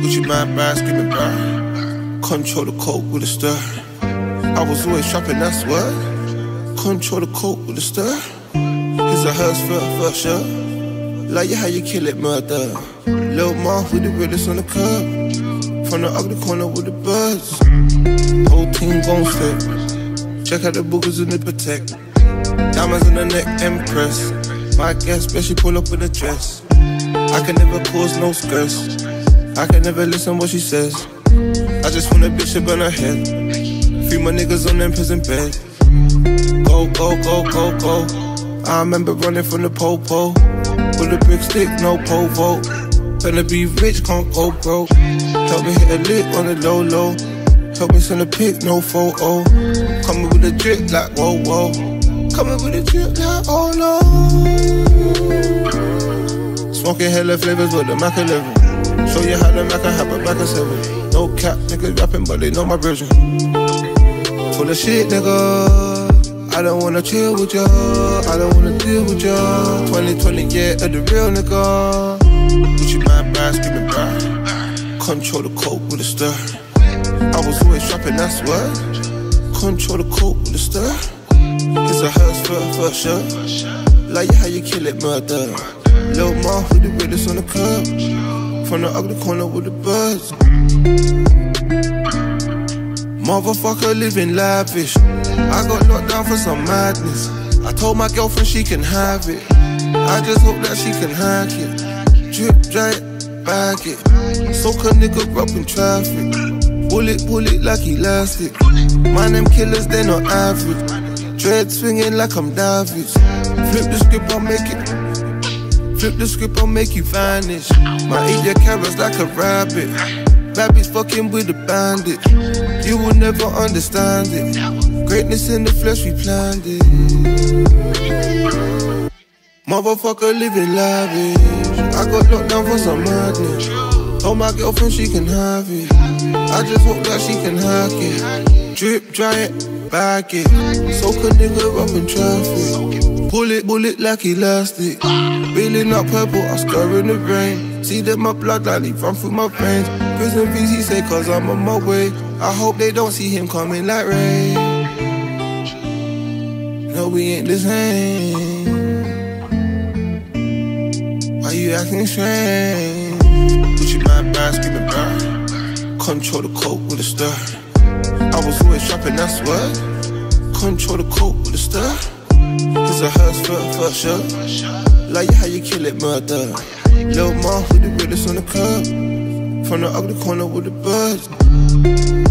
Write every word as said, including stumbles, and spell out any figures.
Gucci man bad, screaming bad. Control the coke with a stir. I was always trapping, that's what. Control the coke with a stir. His or hers for, for sure. Like yeah, how you kill it, murder. Lil' Ma with the realest on the curb. From the ugly corner with the buzz. Whole team gon' slip. Check out the boogers in the protect. Diamonds in the neck, Empress. My guess, bet she pull up in a dress. I can never cause no stress. I can never listen what she says. I just want a bitch to burn her head. Free my niggas on them prison bed. Go, go, go, go, go. I remember running from the po-po. With a big stick, no po-vo. Finna be rich, can't go broke. Help me hit a lick on the low-low. Help me send a pic, no photo. Coming with a drip like whoa, whoa. Coming with a drip like oh no. Smoking hella flavors with the Mac eleven. Show you how the Mac can have a Mac seven. No cap, niggas rapping but they know my version. Full of shit, nigga. I don't wanna chill with ya, I don't wanna deal with ya. Twenty twenty, yeah, of the real nigga. Gucci man bad, screaming bad. Control the coke with a stir. I was always trapping, that's what. Control the coke with a stir. His or hers for, for sure. Like yeah, how you kill it, murder. Lil' Ma with the realest on the curb. From the ugly corner with the buzz. Motherfucker living lavish. I got locked down for some madness. I told my girlfriend she can have it. I just hope that she can hack it. Drip, dry it, bag it. Soak a nigga up in traffic. Pull it, pull it like elastic. Man, them killers, they not average. Dread swinging like I'm Davids. Flip the script, I'll make it. Flip the script, I'll make you vanish. Might eat your carrots like a rabbit. Rabbits fucking with a bandit. You will never understand it. Greatness in the flesh, we planned it. Motherfucker living lavish. I got locked down for some madness. Told my girlfriend she can have it. I just hope that she can hack it. Drip, dry it, bag it. Soak a nigga up in traffic. Pull it, pull it like elastic. Feeling up purple, I stir in the rain. See that my bloodline, he run through my veins. Prison V's, he say, cause I'm on my way. I hope they don't see him coming like rain. No, we ain't the same. Why you acting strange? Gucci man bad, screaming bad. Control the coke with a stir. I was always trapping, that's what. Control the coke with a stir. His or hers for, for sure. Like yeah, how you kill it, murder. Lil' Ma with the realest on the curb. From the ugly corner with the buzz.